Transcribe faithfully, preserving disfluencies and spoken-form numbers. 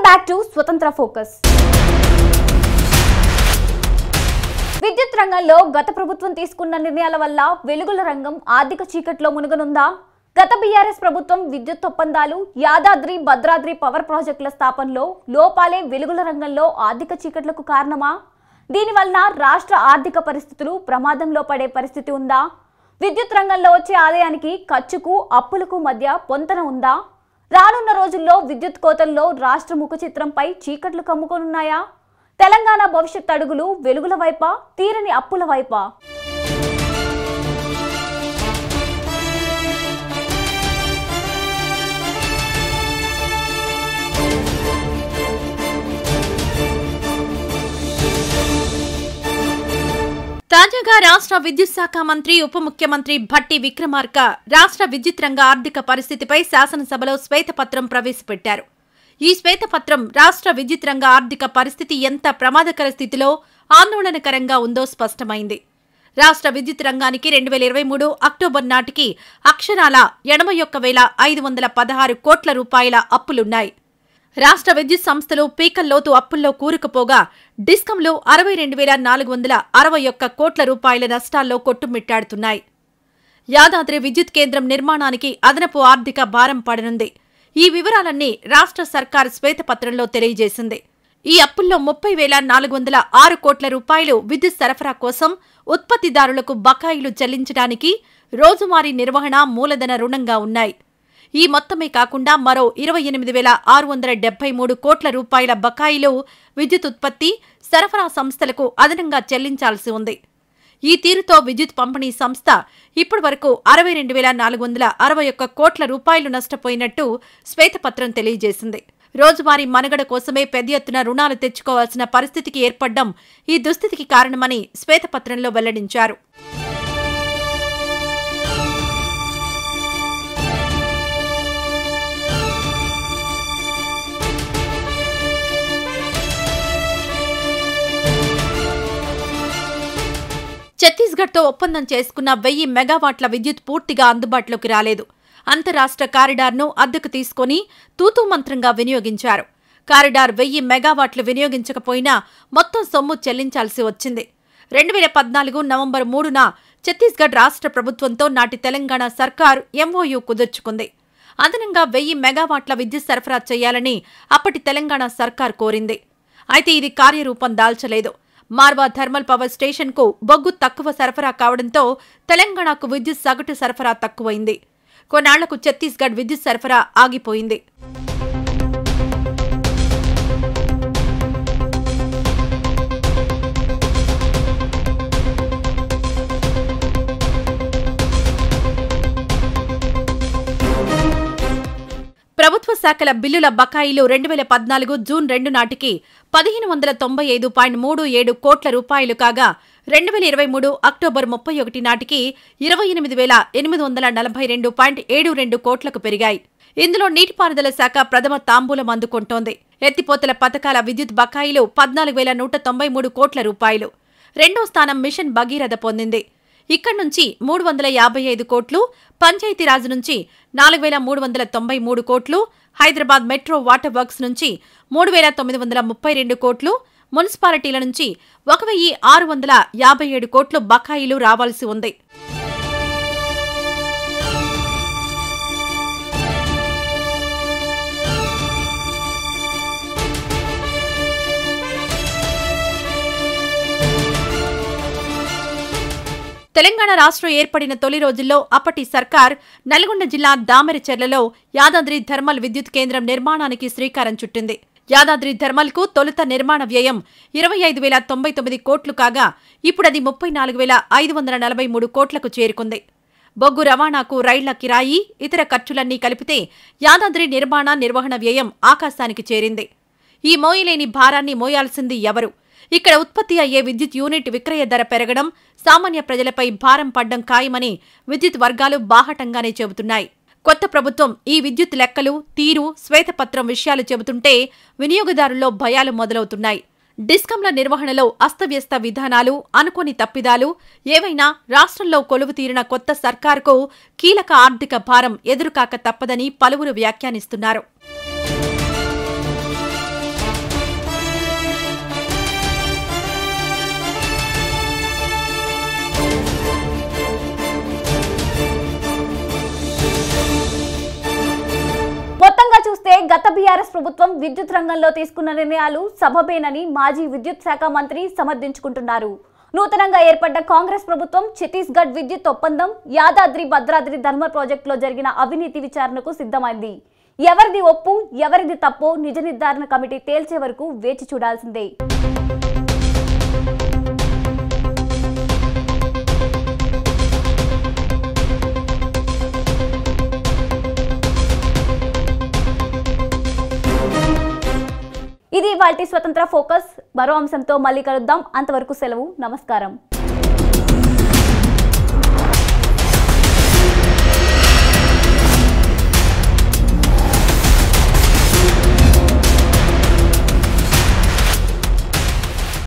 Back to స్వతంత్ర focus. విద్యుత్ రంగంలో గత ప్రభుత్వం తీసుకున్న నిర్ణయాల వల్ల వెలుగుల రంగం ఆర్థిక చీకట్లో మునుగనుందా? గత బీఆర్ఎస్ ప్రభుత్వం విద్యుత్ ఒప్పందాలు, యాదాద్రి భద్రాద్రి పవర్ ప్రాజెక్టుల స్థాపనలో లోపాలే వెలుగుల రంగంలో ఆర్థిక చీకట్లకు కారణమా? దీనివల్ల రాష్ట్ర ఆర్థిక పరిస్థితులు ప్రమాదంలో పడే పరిస్థితి ఉందా? విద్యుత్ రంగంలో వచ్చే ఆదాయానికి ఖర్చుకు అప్పులకు మధ్య పొంతన ఉందా? రానున్న రోజుల్లో విద్యుత్ కోతల్లో రాష్ట్ర ముఖ చిత్రంపై చీకట్లు కమ్ముకొనున్నాయా? తెలంగాణ భవిష్యత్ అడుగులు వెలుగుల వైపా, తీరని అప్పుల వైపా? తాజాగా రాష్ట్ర విద్యుత్ శాఖ మంత్రి ఉప ముఖ్యమంత్రి భట్టి విక్రమార్క రాష్ట్ర విద్యుత్ రంగ ఆర్థిక పరిస్థితిపై శాసనసభలో శ్వేతపత్రం ప్రవేశపెట్టారు. ఈ శ్వేతపత్రం రాష్ట్ర విద్యుత్ రంగ ఆర్థిక పరిస్థితి ఎంత ప్రమాదకర స్థితిలో, ఆందోళనకరంగా ఉందో స్పష్టమైంది. రాష్ట్ర విద్యుత్ రంగానికి రెండు వేల ఇరవై మూడు అక్టోబర్ నాటికి అక్షరాల ఎనభై ఒక్క వేల ఐదు వందల పదహారు కోట్ల రూపాయల అప్పులున్నాయి. రాష్ట్ర విద్యుత్ సంస్థలు పీకల్లోతు అప్పుల్లో కూరుకుపోగా డిస్కంలు అరవై రెండు వేల నాలుగు వందల అరవై ఒక్క కోట్ల రూపాయల నష్టాల్లో కొట్టుమిట్టాడుతున్నాయి. యాదాద్రి విద్యుత్ కేంద్రం నిర్మాణానికి అదనపు ఆర్థిక భారం పడనుంది. ఈ వివరాలన్నీ రాష్ట్ర సర్కార్ శ్వేతపత్రంలో తెలియజేసింది. ఈ అప్పుల్లో ముప్పై వేల నాలుగు వందల ఆరు కోట్ల రూపాయలు విద్యుత్ సరఫరా కోసం ఉత్పత్తిదారులకు బకాయిలు చెల్లించడానికి రోజువారీ నిర్వహణ మూలధన రుణంగా ఉన్నాయి. ఈ మొత్తమే కాకుండా మరో ఇరవై ఎనిమిది వేల ఆరు వందల డెబ్బై మూడు కోట్ల రూపాయల బకాయిలు విద్యుత్ ఉత్పత్తి, సరఫరా సంస్థలకు అదనంగా చెల్లించాల్సి ఉంది. ఈ తీరుతో విద్యుత్ పంపిణీ సంస్థ ఇప్పటి వరకు అరవై రెండు వేల నాలుగు వందల అరవై ఒక్క కోట్ల రూపాయలు నష్టపోయినట్టు శ్వేతపత్రం తెలియజేసింది. రోజువారీ మనుగడ కోసమే పెద్ద ఎత్తున రుణాలు తెచ్చుకోవాల్సిన పరిస్థితికి ఏర్పడ్డం ఈ దుస్థితికి కారణమని శ్వేతపత్రంలో వెల్లడించారు. ఛత్తీస్గఢ్తో ఒప్పందం చేసుకున్న వెయ్యి మెగావాట్ల విద్యుత్ పూర్తిగా అందుబాటులోకి రాలేదు. అంతరాష్ట్ర కారిడార్ను అద్దెకు తీసుకుని తూతూ మంత్రంగా వినియోగించారు. కారిడార్ వెయ్యి మెగావాట్లు వినియోగించకపోయినా మొత్తం సొమ్ము చెల్లించాల్సి వచ్చింది. రెండు వేల పద్నాలుగు నవంబర్ మూడున ఛత్తీస్గఢ్ రాష్ట్ర ప్రభుత్వంతో నాటి తెలంగాణ సర్కార్ ఎంఓయూ కుదుర్చుకుంది. అదనంగా వెయ్యి మెగావాట్ల విద్యుత్ సరఫరా చేయాలని అప్పటి తెలంగాణ సర్కార్ కోరింది. అయితే ఇది కార్యరూపం దాల్చలేదు. మార్వా థర్మల్ పవర్ స్టేషన్కు బొగ్గు తక్కువ సరఫరా కావడంతో తెలంగాణకు విద్యుత్ సగటు సరఫరా తక్కువైంది. కొన్నాళ్లకు ఛత్తీస్గఢ్ విద్యుత్ సరఫరా ఆగిపోయింది. ప్రభుత్వ శాఖల బిల్లుల బకాయిలు రెండు వేల పద్నాలుగు జూన్ రెండు నాటికి పదిహేను వందల తొంభై ఐదు పాయింట్ మూడు ఏడు కోట్ల రూపాయలు కాగా రెండు వేల ఇరవై మూడు అక్టోబర్ ముప్పై ఒకటి నాటికి ఇరవై ఎనిమిది వేల ఎనిమిది వందల నలభై రెండు పాయింట్ ఏడు రెండు కోట్లకు పెరిగాయి. ఇందులో నీటిపారుదల శాఖ ప్రథమ తాంబూలం అందుకుంటోంది. ఎత్తిపోతల పథకాల విద్యుత్ బకాయిలు పద్నాలుగు వేల నూట తొంభై మూడు కోట్ల రూపాయలు. రెండో స్థానం మిషన్ భగీరథ పొందింది. ఇక్కడి నుంచి మూడు వందల యాభై ఐదు కోట్లు, పంచాయతీరాజ్ నుంచి నాలుగు వేల మూడు వందల తొంభై మూడు కోట్లు, హైదరాబాద్ మెట్రో వాటర్ వర్క్స్ నుంచి మూడు వేల తొమ్మిది వందల ముప్పై రెండు కోట్లు, మున్సిపాలిటీల నుంచి ఒక వెయ్యి ఆరు వందల యాభై ఏడు కోట్లు బకాయిలు రావాల్సి ఉంది. తెలంగాణ రాష్ట్రం ఏర్పడిన తొలి రోజుల్లో అప్పటి సర్కార్ నల్గొండ జిల్లా దామెరచెర్లలో యాదాద్రి థర్మల్ విద్యుత్ కేంద్రం నిర్మాణానికి శ్రీకారం చుట్టింది. యాదాద్రి థర్మల్కు తొలుత నిర్మాణ వ్యయం ఇరవై ఐదు వేల తొంభై తొమ్మిది కోట్లు కాగా ఇప్పుడది ముప్పై నాలుగు వేల ఐదు వందల నలభై మూడు కోట్లకు చేరుకుంది. బొగ్గు రవాణాకు రైళ్ల కిరాయి, ఇతర ఖర్చులన్నీ కలిపితే యాదాద్రి నిర్మాణ నిర్వహణ వ్యయం ఆకాశానికి చేరింది. ఈ మోయలేని భారాన్ని మోయాల్సింది ఎవరు? ఇక్కడ ఉత్పత్తి అయ్యే విద్యుత్ యూనిట్ విక్రయ ధర పెరగడం సామాన్య ప్రజలపై భారం పడ్డం ఖాయమని విద్యుత్ వర్గాలు బాహటంగానే చెబుతున్నాయి. కొత్త ప్రభుత్వం ఈ విద్యుత్ లెక్కలు, తీరు, శ్వేతపత్రం విషయాలు చెబుతుంటే వినియోగదారుల్లో భయాలు మొదలవుతున్నాయి. డిస్కంల నిర్వహణలో అస్తవ్యస్త విధానాలు, అనుకోని తప్పిదాలు ఏవైనా రాష్ట్రంలో కొలువు తీరిన కొత్త సర్కారుకు కీలక ఆర్థిక భారం ఎదురుకాక తప్పదని పలువురు వ్యాఖ్యానిస్తున్నారు. ప్రభుత్వం విద్యుత్ రంగంలో తీసుకున్న నిర్ణయాలు సబబేనని మాజీ విద్యుత్ శాఖ మంత్రి సమర్థించుకుంటున్నారు. నూతనంగా ఏర్పడ్డ కాంగ్రెస్ ప్రభుత్వం ఛత్తీస్గఢ్ విద్యుత్ ఒప్పందం, యాదాద్రి భద్రాద్రి ధర్మ ప్రాజెక్టులో జరిగిన అవినీతి విచారణకు సిద్ధమైంది. ఎవరిది ఒప్పు, ఎవరిది తప్పో నిజ నిర్ధారణ కమిటీ తేల్చే వరకు వేచి చూడాల్సిందే. ఇది వాల్టీ స్వతంత్ర ఫోకస్. మరో అంశంతో మళ్ళీ కలుద్దాం. అంతవరకు సెలవు. నమస్కారం.